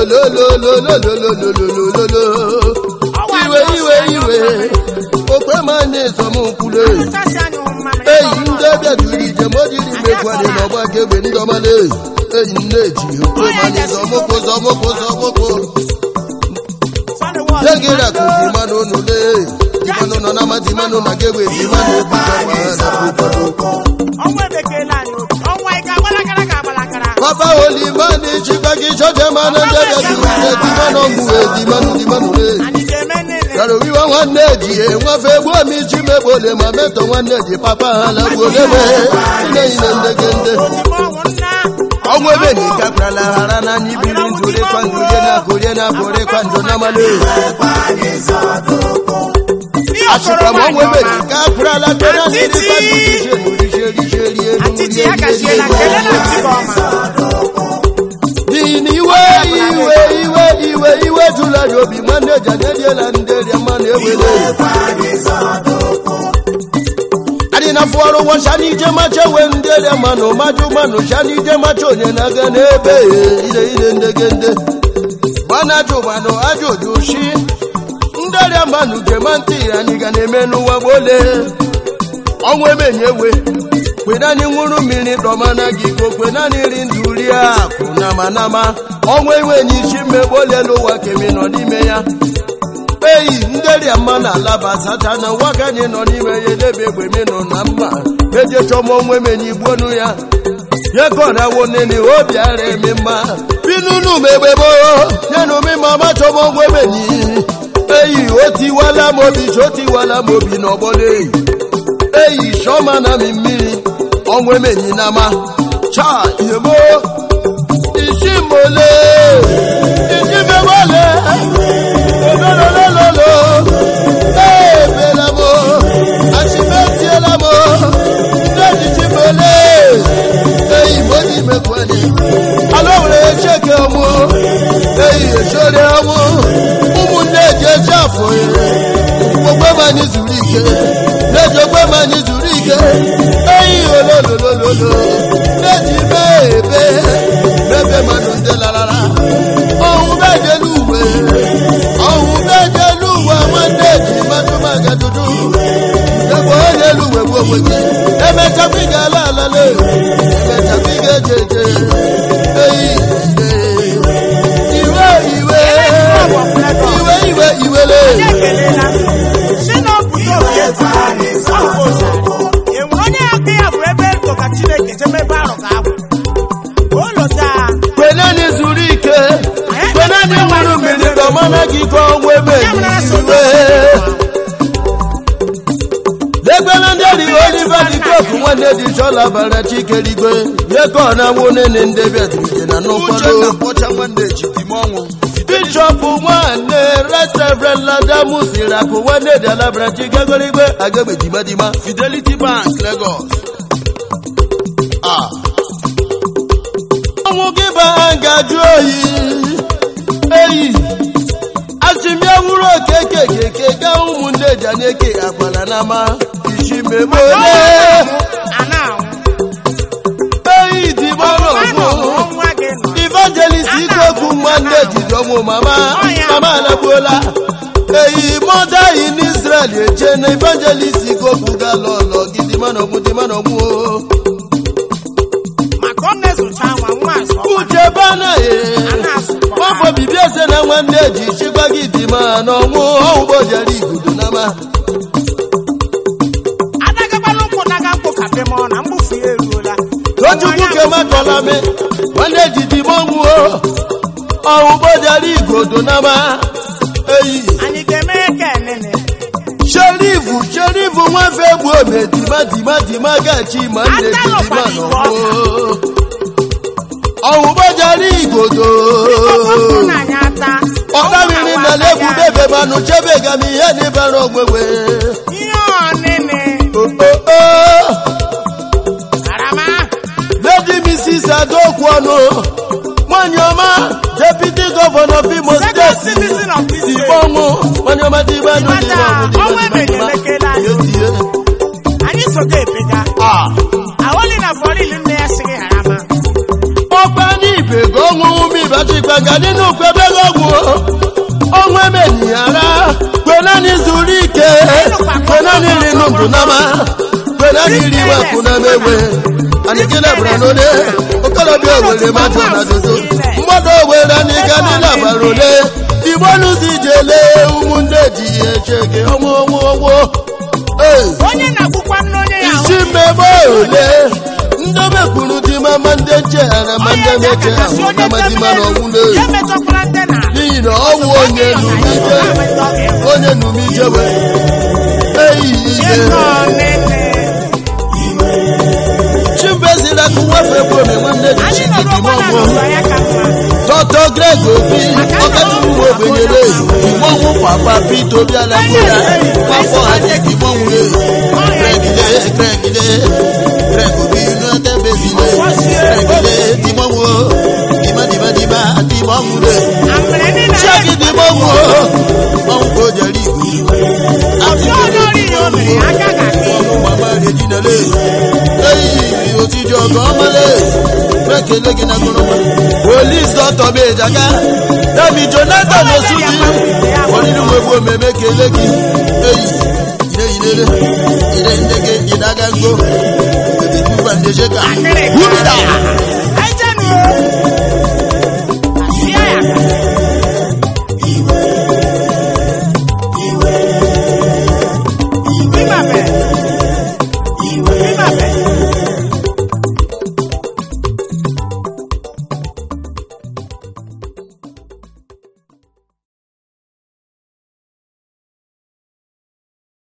iwe okwe mane somukule eyi ndebia turije modiri mekwade no gbagebe ndomale eyi nneji okwe mane somoko Yegera kuzimano nole Dimano no nama dimano na gewe dimano Papa Olimani chibagi choje mana ndebia turije dimano le Karo wiwa waneji wafe bwami chimebole mameto waneji papa hala bwolele Ine ndegende Onwe ni kapra la harana ni biri nzure kwa nzure na kore na bore kwa ndo na male Ashika mwe ni kapra la tena ni kwa nzure Atiti yaka shela kele na tigoma Iwe tula yobi mane janedye la ndeli mane wele Adina fuaro wa shani jema chewe ndele mano maju shani jema chonye na ganebe ile ndegende Bana jumano ajo joshi ndele manu jemanti anigane menu wa bole Onwe menyewe Kwenani nguru mini domana giko kwenani rindulia kuna manama Onwe iwe nishime bole lo wakemi no nime ya Eyi ndeli amana laba satana wakanye no nime yedebe mino nama Eje chomo onwe meni buonu ya Yekona woneni obiare mima Binunu mebebo Nenu mima machomo onwe meni Eyi oti wala mobi no bole Eyi shoma na mimi Onwe menyi nama Cha yemo Ishimole Ishimebole Lololololo Ebelamo Ashimetielamo Ishimole Eyi modi mekwani Alowre cheke omo Eyi eshore omo Umu neje jafo Gbogbo mani zurike Neje gbe mani zurike Eyi ololololo Neji bebe manunde lalala Ohun bejeluwe Mandeji matumaga dudu Yego ojeluwe gbogbogbo Emecha figa lalale Emecha figa jeje Eyi Iwe le Kwenani zurike Kwenani mwuru mini domana giko webe iwe Lekwena ndeli oliva dikoku mwende di chola bara chike ligwe Yeko na wonene ndebya trije na nopalo Uche na pocha mwende chitimongo Bishop mwane Reverend Ladamu Siraku wende di alabra chike goligwe Agebe dima Fidelity Bank Lagos Mugiba angaju eyi Asimia wuro keke ga umunde janeke akwala nama Ishimebole Eyi dibolo Evangelist ikoku mwande jidomo mama la bola Eyi moda in Israel echene Evangelist ikoku galolo Gidimano mu Uche bana Wafo bibiese na mwandeji Shibagi dimano Mwo jari gudu nama Adagabalungu nagampo kapemo na mbufu yeruola Tochukuke makolame Mwandeji dimongu jari gudu nama Anyikemeke nene Sherifu mwafe buome Dima gachi Mwandeji dimano jari gudu Ọ̀dáwìnrin na lẹ́kù bẹ́bẹ̀ manu chebe gami yẹni bẹ̀rọ gbogbo. Yíò nínú. Àràmá. Lady Mrs. Adokwu ọ̀nà. Mwanyoma, Deputy Governor Imo State. Ìbọ̀nwó, Mwanyoma ti gbẹ́nu Anyị soke ìpega. Àwọn lè na fọ́rí ìlú ní ẹ̀sìn àràmá. Ọgbà ní ìpègọ́ ohun mi bá achịkwa ga dị n'ukwe ebe ọgwụ ọnwa emenyara kwenani zuru ike kwenani iri ndụ nama kwenani iri wakwu na mewe anịgịna bara n'ole okorobịa owere majụ na dodo mmadụ owere anịga niile abara ole igbo n'ụzọ ijele ụmụnne ji eche gị ọnwụ isi mmemme ole ndobe kwuru di mama ndị ncheghara ma ndị na-eche ahụ na madima na ọnwụ n'ihi na ọnwụ onye numije wee ihe chimbezira kụwafe kwome nwanne ji chikidimọgwụ Dr. Greg Obi ọkachukwu ogbenyere igbanwu papa Peter Obialagoya afọ anyị igbanwu Greg Obi n'etebezile Gregile dimọnwụ dimadibadiba dimọnwụ chiagi dimọnwụ mmanwụ ka o jere igwe mama rejinale eyi otiji ọgọ ọmale ekele gị na gụrụma Police Dr. Bejaga David Jonathan Osuji onínú gbogbo omeme kele gị eyi ire ndege idaga ngbo ebikuba ndejeka wubida